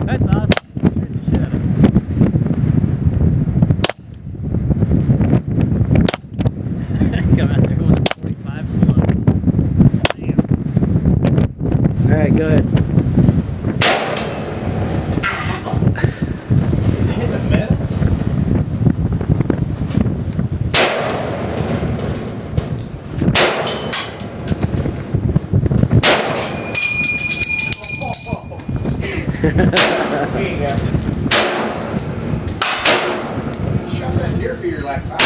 That's awesome. Shoot the shit out of it. Come out there going 45 slugs. Damn. Alright, go ahead. Hit the metal? Shot that deer feeder like 5